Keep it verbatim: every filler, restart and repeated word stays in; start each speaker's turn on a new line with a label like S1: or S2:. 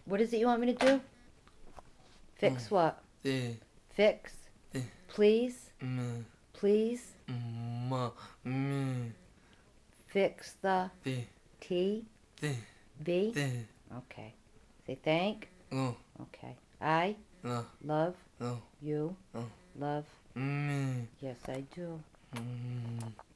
S1: What is it you want me to do? Fix what?
S2: The.
S1: Fix.
S2: The.
S1: Please.
S2: Mm.
S1: Please.
S2: Ma. Me.
S1: Fix the.
S2: The.
S1: T.
S2: The.
S1: B.
S2: The.
S1: Okay. Say thank.
S2: Go.
S1: Okay. I.
S2: La.
S1: Love.
S2: Lo.
S1: You.
S2: Oh.
S1: Love.
S2: Me.
S1: Yes, I do.
S2: Mm.